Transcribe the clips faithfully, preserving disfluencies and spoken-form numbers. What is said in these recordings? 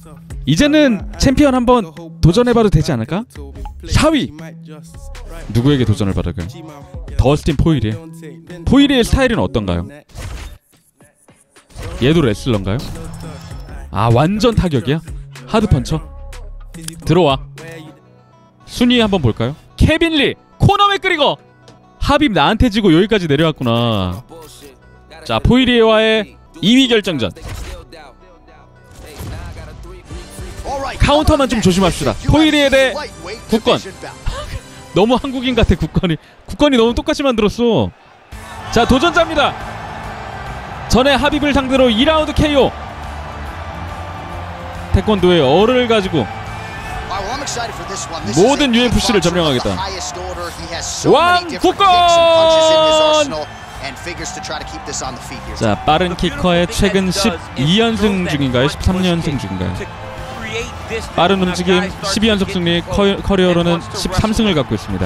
이제는 챔피언 한번 도전해봐도 되지 않을까? 사 위 누구에게 도전을 받을까요? 더스틴 포이리에. 포이리의 스타일은 어떤가요? 얘도 레슬러인가요? 아 완전 타격이야? 하드펀쳐? 들어와. 순위 한번 볼까요? 케빈 리 코너 맥그리거. 하빕 나한테 지고 여기까지 내려왔구나. 자 포이리에와의 이 위 결정전. 카운터만 좀 조심합시다. 포이리에 대 국건. 너무 한국인 같아. 국건이 국건이 너무 똑같이 만들었어. 자 도전자입니다. 전에 하빕을 상대로 이 라운드 케이오. 태권도의 어를 가지고 모든 유에프씨를 점령하겠다. 왕 국건. 자 빠른 키커의 최근 십이 연승 중인가요? 십삼 연승 중인가요? 빠른 움직임 십이 연속 승리, 커, 커리어로는 십삼 승을 갖고 있습니다.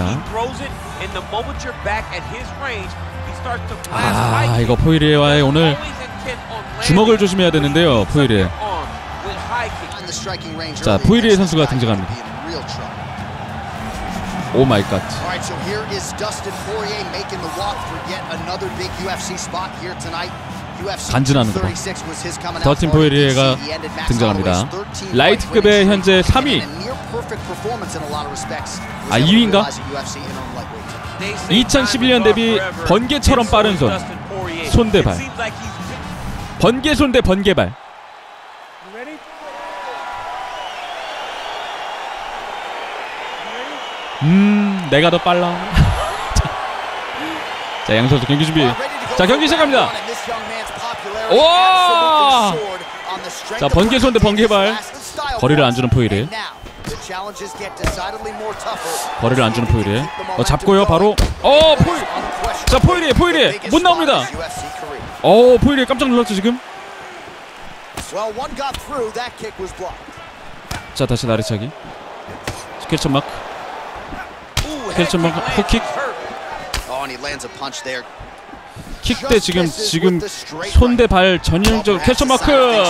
아 이거 포이리에와의 오늘 주먹을 조심해야 되는데요. 포이리에. 자 포이리에 선수가 등장합니다. 오 마이 갓. 간지나는 거. 더스틴 포이리에가 등장합니다. 라이트급의 현재 삼 위. 아 이 위인가? 이천십일 년 대비 번개처럼 빠른 손. 손대발. 번개 손대 번개발. 음 내가 더 빨라. 자 양선수 경기 준비. 자 경기 시작합니다. 와! 자 번개 손대 번개발. 거리를 안 주는 포이리. 거리를 안 주는 포이리. 어 잡고요 바로. 어 포이. 자 포이리 포이리 못 나옵니다. 어 포이리 깜짝 놀랐죠 지금. 자 다시 나리차기. 스케쳐 마크. 스케쳐 마크 훅킥. 킥 때 지금 지금 손대 발 전형적 캐쳐 마크.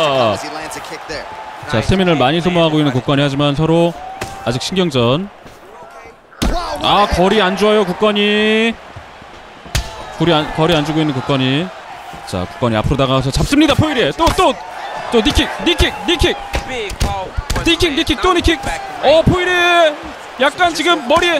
자 스태미나를 많이 소모하고 있는 국건이 하지만 서로 아직 신경전. 아 거리 안 좋아요 국건이. 거리 안 거리 안 주고 있는 국건이. 자 국건이 앞으로 다가가서 잡습니다 포이리에. 또 또 또 니킥 니킥 니킥 니킥 니킥 또 니킥. 어 포이리에 약간 지금 머리에.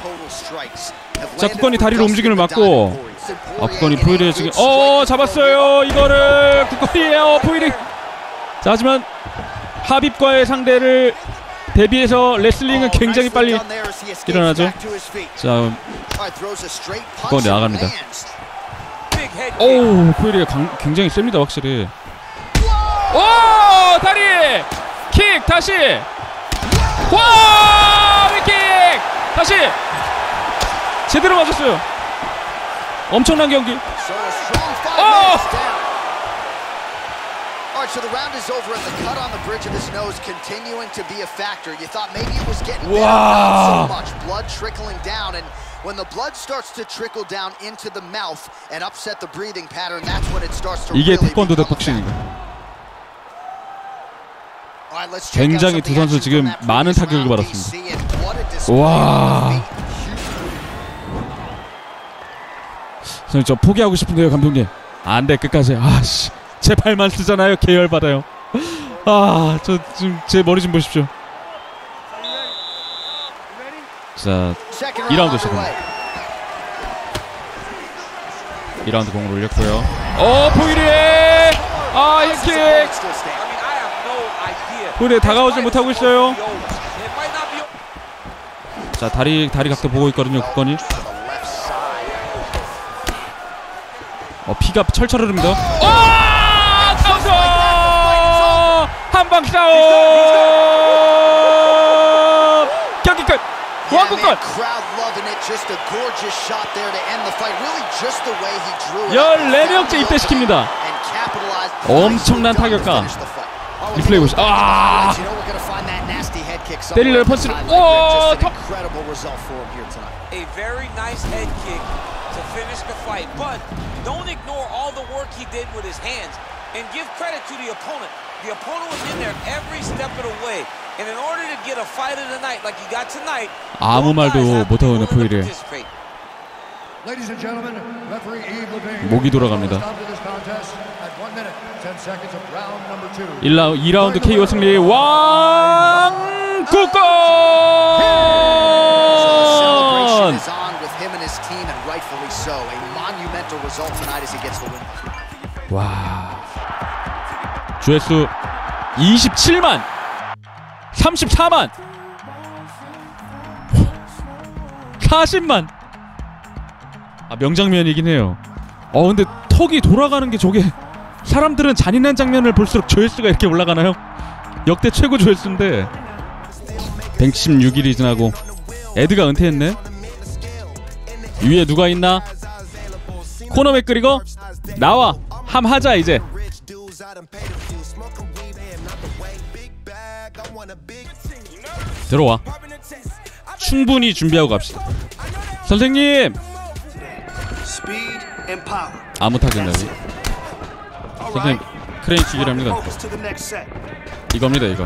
자 국건이 다리로 움직임을 막고. 아 국건이 포이리에 지금 어 잡았어요 이거를. 국건이에요 포이리. 자 하지만 하빕과의 상대를 대비해서 레슬링은 굉장히 빨리 일어나죠. 자 국건이 나갑니다. 오 포이리가 굉장히 셉니다 확실히. 오 다리 킥 다시. 와 킥 다시 제대로 맞았어요. 엄청난 경기. 어! 와! 이게 태권도 대 복싱인가? 굉장히 두 선수 지금 많은 타격을 받았습니다. 와! 선생님 저 포기하고 싶은데요 감독님. 안돼 끝까지. 아씨 제 발만 쓰잖아요. 계열받아요. 아 저 지금 제 머리 좀 보십시오. 자 이 라운드 시작합니다. 이 라운드 공을 올렸고요. 어 포이리에 아 힐킥. 포이리에 다가오지 못하고 있어요. 자 다리 다리 각도 보고 있거든요 국건이. 어 피가 철철 흐릅니다. 오! 카운터! 한방 싸움! 경기 끝! 왕국권! 열네 명째 입대시킵니다. 엄청난 타격감. 리플레이 보시. 아! 때리려는 펀치를. 오! 턱! A very nice head kick to finish the fight, but don't ignore all the work he did with his hands and give credit to the opponent. The opponent was in there every step of the way. And in order to get a fight of the night like you got tonight, 아무 말도 못하고 있는 포일이에요. Ladies and gentlemen, referee Yves Lavigne 목이 돌아갑니다. stop to this contest at one minute, ten seconds of round number two. 일 라운드, 이 라운드 케이오 승리 왕국권! is on with him and his team, and rightfully so. A monumental result tonight as he gets the win. 와. 조회수 이십칠만, 삼십사만, 사십만. 아, 명장면이긴 해요. 어 근데 턱이 돌아가는 게 저게 사람들은 잔인한 장면을 볼수록 조회수가 이렇게 올라가나요? 역대 최고 조회수인데 백십육 일이 지나고 에드가 은퇴했네. 위에 누가 있나? 코너 맥그리거 나와 함 하자 이제. 들어와. 충분히 준비하고 갑시다. 선생님. 아무 타격나고. 선생님 크레인 치기랍니다. 이겁니다 이거.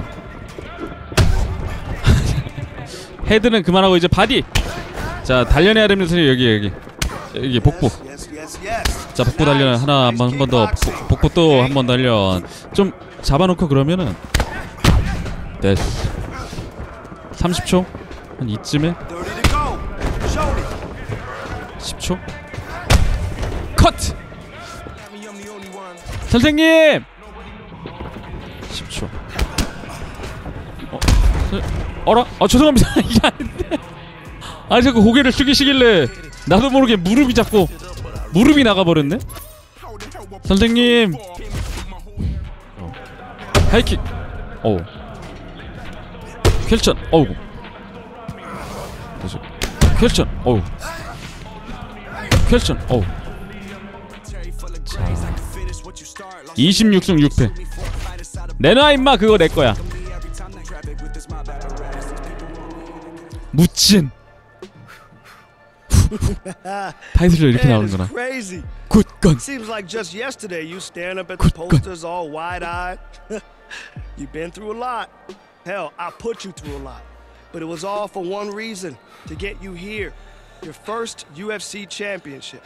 헤드는 그만하고 이제 바디. 자 단련해야 됩니다 선생님. 여기 여기 여기 복부. 자 복부 단련 하나 한 번 한 번 더 복부, 복부 또 한 번 단련. 좀 잡아놓고 그러면은 됐어. 삼십 초 한 이쯤에 십 초 컷! 선생님! 십 초. 어? 서, 어라? 아 죄송합니다. 이게 아닌데. 아니 자꾸 고개를 숙이시길래 나도 모르게 무릎이 자꾸 무릎이 나가버렸네? 선생님! 어. 하이킥! 어우. 펼천! 어우. 다시. 펼천! 어우. 펼천! 어우. 이십육 승 육 패. 내놔 임마. 그거 내거야. 무친. 타이틀로 이렇게 나오는구나. 굿건. Seems like just yesterday you staring up at the posters all wide-eyed. You've been through a lot. Hell, I put you through a lot. But it was all for one reason, to get you here. Your first U F C championship.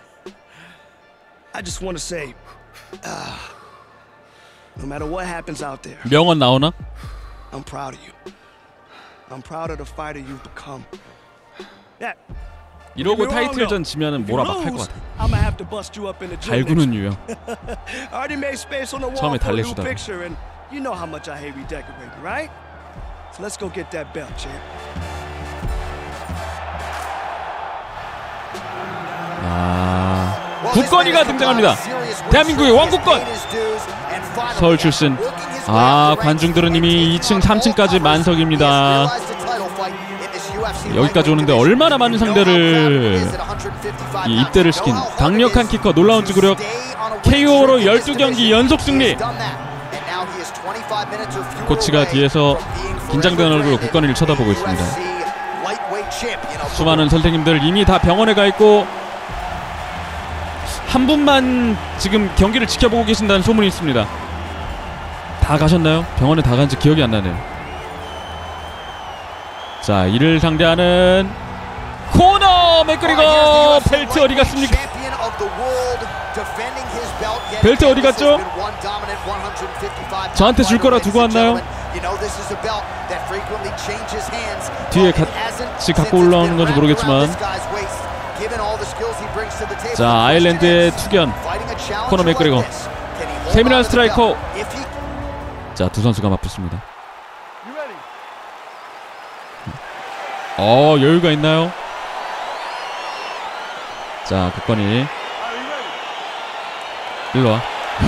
I just want to say, uh, no matter what happens out there, 명언 나오나? I'm proud of you. I'm proud of the fighter you've become. Yeah. 이러고 타이틀전 지면은 뭐라 막 할 것 같아. I'm gonna have to bust you up in the gym. 달구는 유형. I already made space on the wall 처음에 for a new 달래주다가. picture, and you know how much I hate redecorating, right? So let's go get that belt, champ. 아, 국건이가 등장합니다. 대한민국의 왕국건. 서울 출신. 아, 관중들은 이미 이 층, 삼 층까지 만석입니다. 여기까지 오는데 얼마나 많은 상대를 이 입대를 시킨 강력한 키커, 놀라운 지구력. 케이오로 열두 경기 연속 승리. 코치가 뒤에서 긴장된 얼굴로 국건이를 쳐다보고 있습니다. 수많은 선생님들 이미 다 병원에 가 있고 한 분만 지금 경기를 지켜보고 계신다는 소문이 있습니다. 다 가셨나요? 병원에 다 간지 기억이 안 나네요. 자, 이를 상대하는 코너 맥그리거. 벨트 어디 갔습니까? 벨트 어디 갔죠? 저한테 줄 거라 두고 왔나요? 뒤에 같이 갖고 올라오는 건지 모르겠지만. 자, 아일랜드의 투견 코너 맥그리거. 세미날 스트라이커. 자, 두 선수가 맞붙습니다. 어, 여유가 있나요? 자, 국건이 일로와.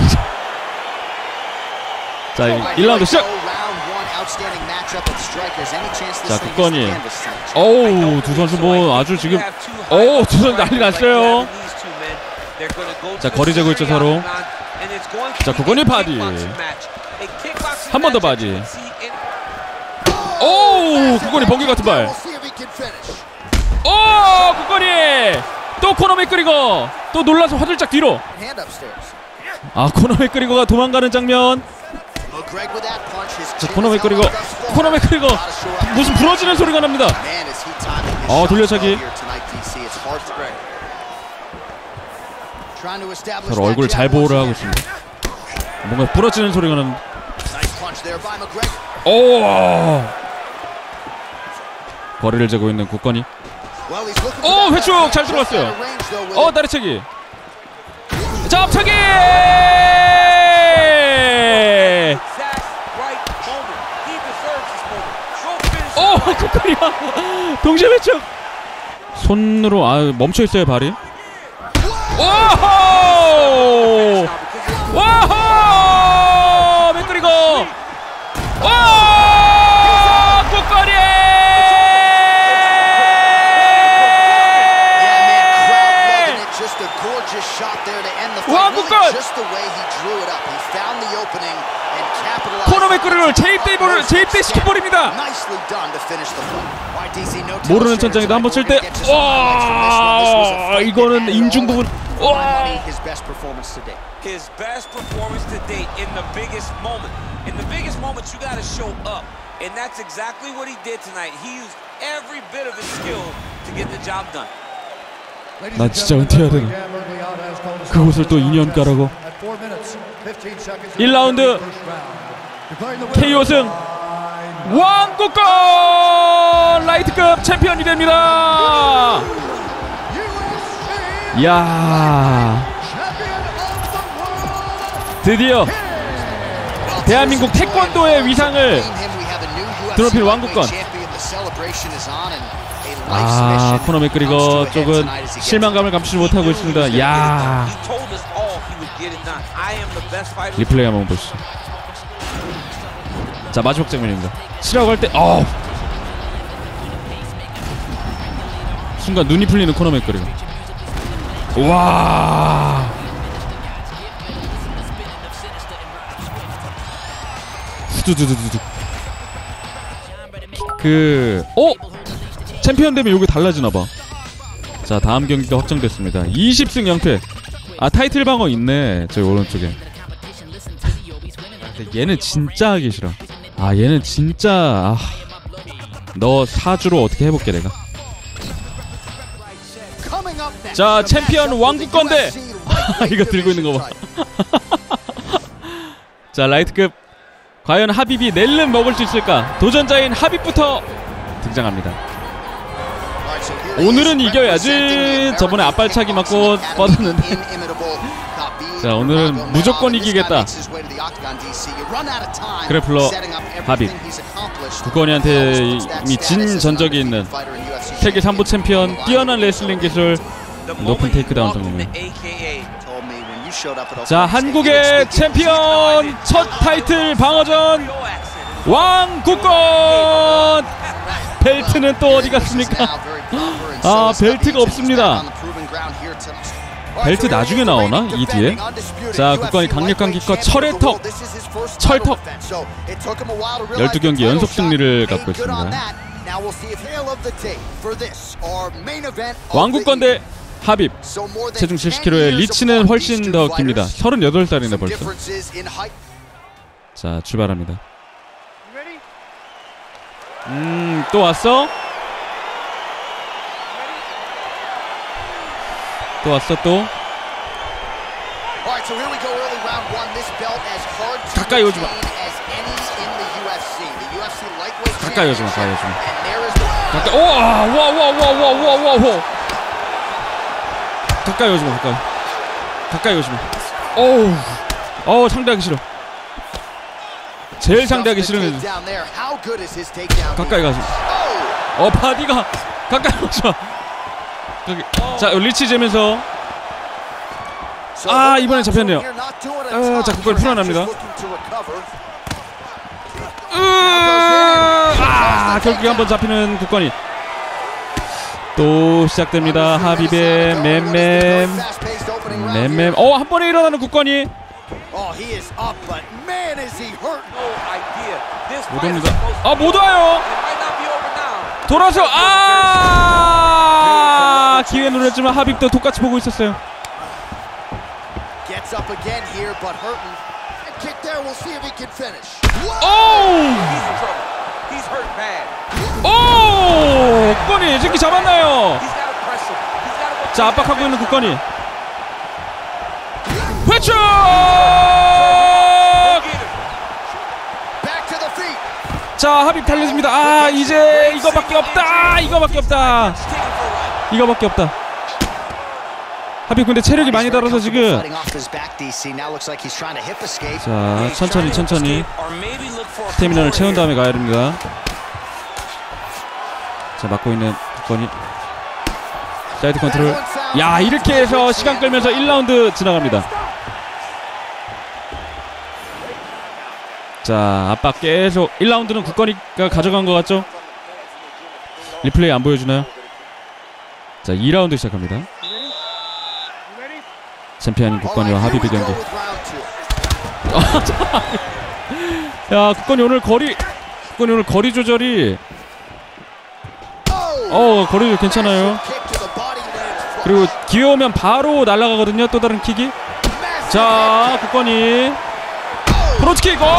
자, 일 라운드 시작! 자, 국건이. 어우, 두 선수 뭐 아주 지금 어우, 두 선수 난리 났어요. 자, 거리 재고 있죠 서로. 자, 국건이 바디. 한 번 더 바디. 오우, 국건이 번개 같은 발. 오, 국건이 또 코너 맥그리거. 또 놀라서 화들짝 뒤로. 아, 코너 맥그리거가 도망가는 장면. 자, 코너 맥거리거 코너 맥거리거 무슨 부러지는 소리가 납니다. 어, 돌려차기. 서로 얼굴 잘 보호를 하고 있습니다. 뭔가 부러지는 소리가 나는. 오! 거리를 재고 있는 국건이. 오, 회축 잘 들어갔어요. 어, 다리차기. 잡차기! 오, 국건이야. 동시에 회축. 손으로 아 멈춰 있어요 발이. 오호! 와호! 맥그리거! 와! 국거리! 와, 국건! 코너 맥그리거를 재입대 볼을 재입대 시킨 볼입니다. 모르는 천장에도 한번 칠 때, 와! 이거는 인중 부분. 와! His best performance to date in the biggest moment. In the biggest moments, you got to show up, and that's exactly what he did tonight. He used every bit of his skill to get the job done. 난 진짜 은퇴해야 되나? 그곳을 또 이 년 가라고. 일 라운드 케이오 승 왕국권 라이트급 챔피언이 됩니다. 이야, 드디어 대한민국 태권도의 위상을 드높일 왕국권. 아, 코너 맥그리거 쪽은 실망감을 감추지 못하고 있습니다. 이야, 리플레이 한번 보시죠. 자, 마지막 장면입니다. 치라고 할 때, 어, 순간 눈이 풀리는 코너 맥그리거. 와, 후두두두두. 그, 어? 챔피언 되면 요게 달라지나봐. 자, 다음 경기가 확정됐습니다. 이십 승 영 패. 아, 타이틀 방어 있네, 저기 오른쪽에. 근데 얘는 진짜 하기 싫어. 아, 얘는 진짜, 아, 너 사주로 어떻게 해볼게 내가. 자, 챔피언 왕국권 대 이거 들고 있는 거 봐. 자, 라이트급 과연 하빕이 낼름 먹을 수 있을까? 도전자인 하빕부터 등장합니다. 오늘은 이겨야지. 저번에 앞발차기 맞고 뻗었는데. 자, 오늘은 무조건 이기겠다. 그래플러 하빕. 국건이한테 이미 진 전적이 있는 세계 삼 부 챔피언, 뛰어난 레슬링 기술, 높은 테이크다운 성공. 자, 한국의 챔피언 첫 타이틀 방어전 왕국권. 벨트는 또 어디 갔습니까? 아, 벨트가 없습니다. 벨트 나중에 나오나? 이 뒤에. 자, 국건이 강력한 기껏 철의 턱, 철턱. 열두 경기 연속 승리를 갖고 있습니다. 왕국권 대 하빕. 체중 칠십 킬로그램의 리치는 훨씬 더 깁니다. 서른여덟 살이네 벌써. 자, 출발합니다. 음, 또 왔어? 또 왔어 또? 가까이 오지마. 가까이 오지마. 가까이 오지마. 가까이. 오와와와와와와와. 가까이 오지마. 가까이. 가까이 오지마. 어우. 어우, 상대하기 싫어. 제일 상대하기 싫은. 가까이 가지. 어, 바디가 가까이 오지마. 자, 리치 재면서. 아, 이번엔 잡혔네요. 아, 자, 그걸 풀어납니다. 아, 결국에 한번 잡히는 국건이. 또 시작됩니다. 하빕의 맴맴 맴맴. 어, 한 번에 일어나는 국건이. 못 옵니다. 아, 못 와요. 돌아서. 아, 기회 누렸지만 하빕도 똑같이 보고 있었어요. leg kick there. We'll see if he can finish. 오! He's in trouble. He's hurt bad. 오! 국건이 새끼 잡았나요? He's got to press him. He's got to go. 자, 압박하고 있는 국건이. 회초! Back to the feet. 자, 합입 달려집니다. 아, 이제 이거밖에 없다. 이거밖에 없다. 이거밖에 없다. 합입 근데 체력이 많이 달아서 지금. 자, 천천히 천천히 스태미너를 채운 다음에 가야 됩니다. 자, 막고 있는 국건이. 사이드 컨트롤. 야, 이렇게 해서 시간 끌면서 일 라운드 지나갑니다. 자, 압박 계속. 일 라운드는 국건이가 가져간 것 같죠? 리플레이 안 보여주나요? 자, 이 라운드 시작합니다. 챔피언인 국건이와 하비비 경기. 야, 국건이 오늘 거리 국건이 오늘 거리 조절이 어 거리 조절 괜찮아요. 그리고 기회 오면 바로 날아가거든요. 또 다른 킥이. 자, 국건이 프론트킥. 오!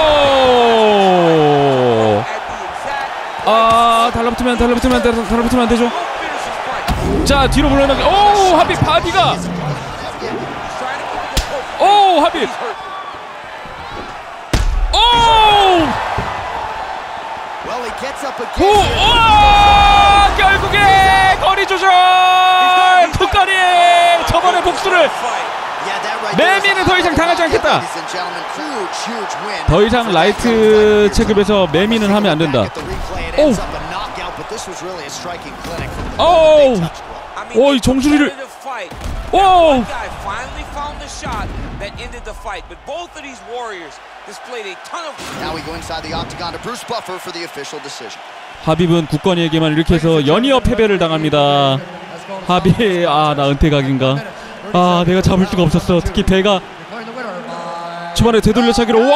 아, 달라붙으면 달라붙으면 달라붙으면 안 되죠. 자, 뒤로 물러나게. 오, 하비 바디가. 오, 하비. 오! 오! 오! 결국에 거리 조절. 국건이 저번에 복수를. 매미는 더 이상 당하지 않겠다. 더 이상 라이트 체급에서 매미는 하면 안 된다. 오! 오! 오, 이 정수리를. 오! 하빕은 국건이에게만 이렇게 해서 연이어 패배를 당합니다. 하빕, 아, 나 은퇴각인가? 아, 내가 잡을 수가 없었어. 특히 배가 초반에 되돌려차기로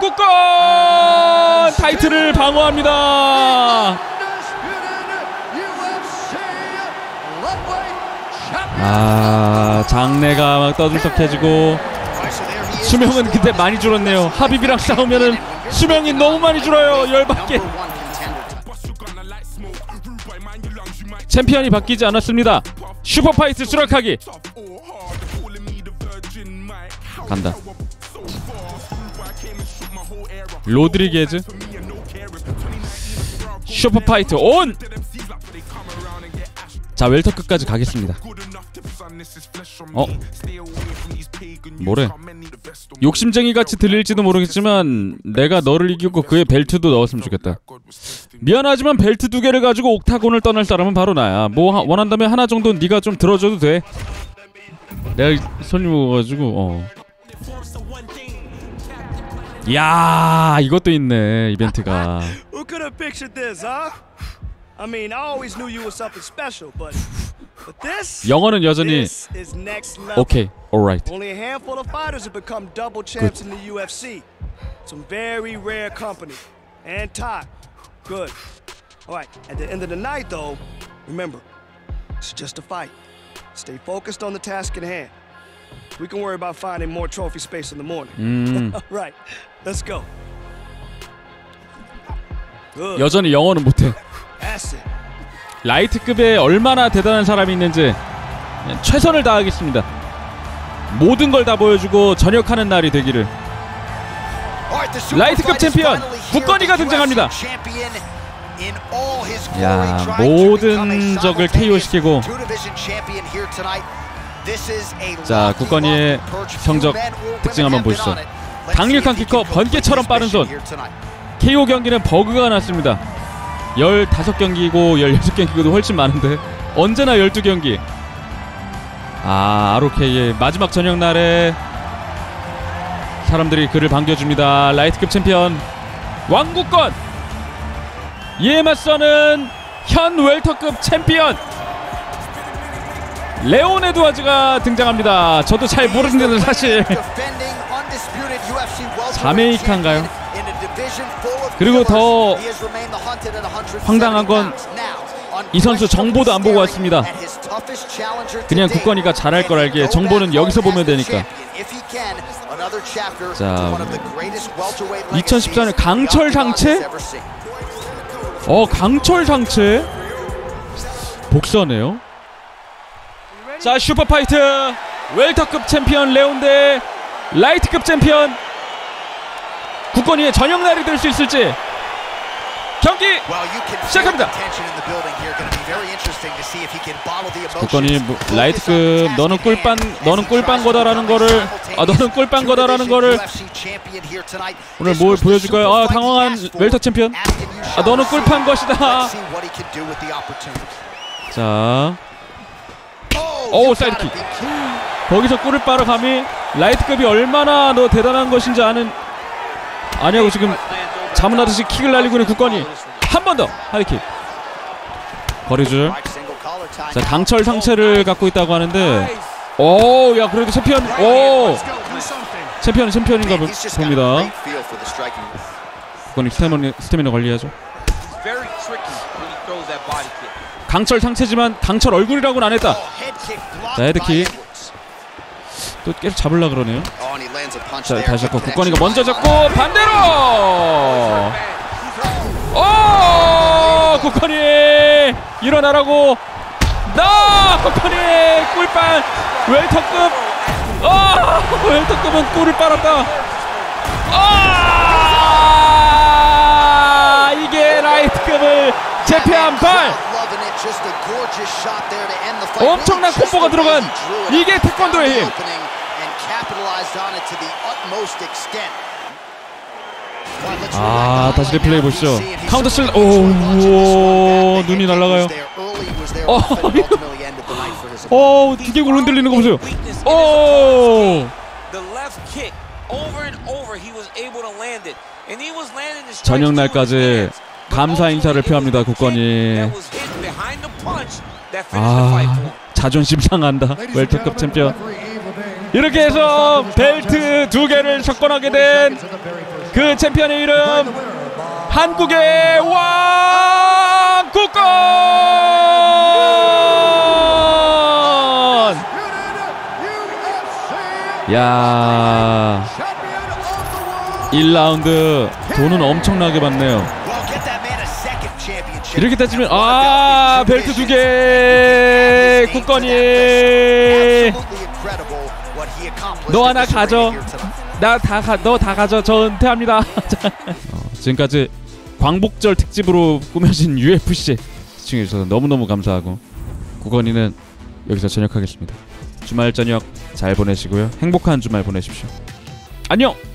왕국건 타이틀을 방어합니다. 아, 장내가 막 떠들썩해지고 수명은 근데 많이 줄었네요. 하빕이랑 싸우면은 수명이 너무 많이 줄어요. 열받게. 챔피언이 바뀌지 않았습니다. 슈퍼파이트 수락하기. 간다. 로드리게즈 슈퍼파이트 온! 자, 웰터급까지 가겠습니다. 어? 뭐래? 욕심쟁이 같이 들릴지도 모르겠지만 내가 너를 이기고 그의 벨트도 넣었으면 좋겠다. 미안하지만 벨트 두 개를 가지고 옥타곤을 떠날 사람은 바로 나야. 뭐 하, 원한다면 하나 정도는 네가 좀 들어줘도 돼. 내가 손님 먹어가지고 어. 야, 이것도 있네 이벤트가. Who could have pictured this, huh? I mean, I always knew you were something special, but but this 영어는 여전히 this is next level. 오케이, alright. Only a handful of fighters have become double champs in the U F C. Some very rare company. And time. Good. All right. At the end of the night, though, remember, it's just a fight. Stay focused on the task at hand. We can worry about finding more trophy space in the morning. 음. Right. Let's go. Good. 여전히 영어는 못해. That's it. 라이트급에 얼마나 대단한 사람이 있는지 최선을 다하겠습니다. 모든 걸 다 보여주고 전역하는 날이 되기를. 라이트급 챔피언 국건이가 등장합니다. 야, 모든 적을 케이오시키고. 자, 국건이의 성적 특징 한번 보시죠. 강력한 키커, 번개처럼 빠른 손. 케이오 경기는 버그가 났습니다. 열다섯 경기고 열여섯 경기고도 훨씬 많은데 언제나 열두 경기. 아, 알오케이의 마지막 저녁 날에 사람들이 그를 반겨줍니다. 라이트급 챔피언 왕국건, 이에 맞서는 현 웰터급 챔피언 레온 에드워즈가 등장합니다. 저도 잘 모르는데 사실 자메이카인가요? 그리고 더 황당한 건 이 선수 정보도 안 보고 왔습니다. 그냥 국건이가 잘할 걸 알기에 정보는 여기서 보면 되니까. 자, 이천십사 년 강철 상체? 어, 강철 상체? 복서네요. 자, 슈퍼파이트 웰터급 챔피언 레온 대 라이트급 챔피언 국건이의 저녁 날이 될 수 있을지 경기 시작합니다. 국건이 뭐, 라이트급 너는 꿀빵 너는 꿀빵 거다라는 거를 아 너는 꿀빵 거다라는 거를 오늘 뭘 보여줄까요? 아 당황한 웰터 챔피언. 아 너는 꿀빵 것이다. 자, 오 사이드킥. 거기서 꿀을 빨아 감히 라이트급이 얼마나 너 대단한 것인지 아는 아니하고 지금 자문하듯이 킥을 날리고 있는 국건이 한 번 더 하이킥. 거리줄. 자, 강철 상체를 갖고 있다고 하는데 오, 야 그래도 챔피언. 오, 챔피언은 챔피언인가 보, 봅니다. 국건이 스태미나, 스태미나 관리하죠. 강철 상체지만 강철 얼굴이라고는 안 했다. 자, 헤드킥. 또 계속 잡으려 그러네요. 자, 다시 잡고 국건이가 먼저 잡고 반대로. 오, 국건이 일어나라고. 나 국건이 꿀빨 웰터급. 아, 웰터급은 꿀을 빨았다. 아, 이게 라이트급을 제패한 발. 엄청난 콤보가 들어간 이게 태권도의 힘. 아, 다시 리플레이 보시죠. 카운터 칠. 오, 오, 눈이 날아가요. 어, 오, 두개골 흔들리는 거 보세요. 오. 저녁 날까지 감사 인사를 표합니다, 국건이. 아, 자존심 상한다. 웰터급 챔피언. 이렇게 해서 벨트 두 개를 석권하게 된 그 챔피언의 이름 한국의 왕 국건. 야, 일 라운드 돈은 엄청나게 받네요. 이렇게 따지면 아, 벨트 두 개 국건이. 너 하나 가져. 나 다 가. 너 다 가져. 저 은퇴합니다. 어, 지금까지 광복절 특집으로 꾸며진 유에프씨 시청해주셔서 너무너무 감사하고 국건이는 여기서 전역하겠습니다. 주말 저녁 잘 보내시고요. 행복한 주말 보내십시오. 안녕.